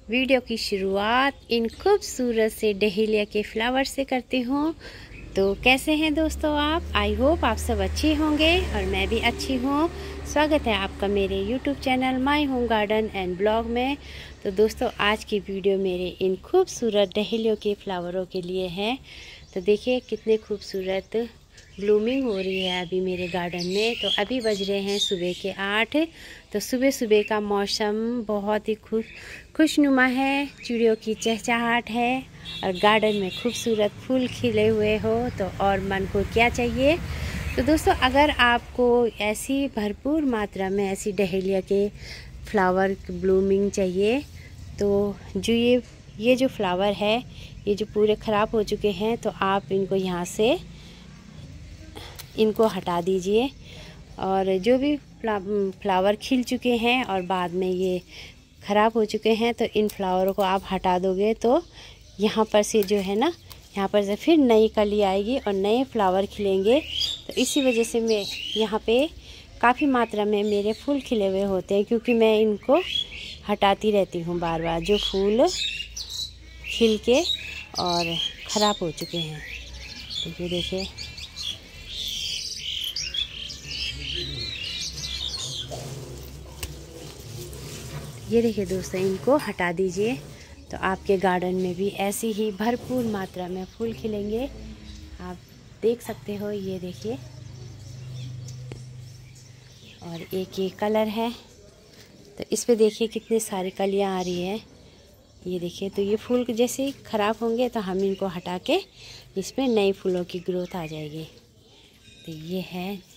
Video की शुरुआत इन खूबसूरत से डहेलिया के फ्लावर से करती हूँ। तो कैसे हैं दोस्तों आप? आई होप आप सब अच्छे होंगे और मैं भी अच्छी हूँ। स्वागत है आपका मेरे YouTube channel my home garden and blog में। तो दोस्तों आज की वीडियो मेरे इन खूबसूरत डहेलियों के फ्लावरों के लिए है। तो देखिए कितने खूबसूरत ब्लूमिंग हो रही है अभी मेरे गार्डन में। तो अभी बज रहे हैं सुबह के 8। तो सुबह सुबह का मौसम बहुत ही खुशनुमा है, चिड़ियों की चहचहाहट है और गार्डन में खूबसूरत फूल खिले हुए हो तो और मन को क्या चाहिए। तो दोस्तों अगर आपको ऐसी भरपूर मात्रा में ऐसी डहेलिया के फ्लावर ब्लूमिंग चाहिए तो ये जो फ्लावर है ये जो पूरे ख़राब हो चुके हैं तो आप इनको यहाँ से इनको हटा दीजिए। और जो भी फ्लावर खिल चुके हैं और बाद में ये ख़राब हो चुके हैं तो इन फ्लावरों को आप हटा दोगे तो यहाँ पर से जो है ना, यहाँ पर से फिर नई कली आएगी और नए फ्लावर खिलेंगे। तो इसी वजह से मैं यहाँ पे काफ़ी मात्रा में मेरे फूल खिले हुए होते हैं, क्योंकि मैं इनको हटाती रहती हूँ बार बार जो फूल खिल के और ख़राब हो चुके हैं। तो ये देखिए दोस्तों इनको हटा दीजिए तो आपके गार्डन में भी ऐसी ही भरपूर मात्रा में फूल खिलेंगे। आप देख सकते हो, ये देखिए। और एक ये कलर है तो इस पे देखिए कितनी सारी कलियां आ रही है। ये देखिए, तो ये फूल जैसे ही ख़राब होंगे तो हम इनको हटा के इसमें नए फूलों की ग्रोथ आ जाएगी। तो ये है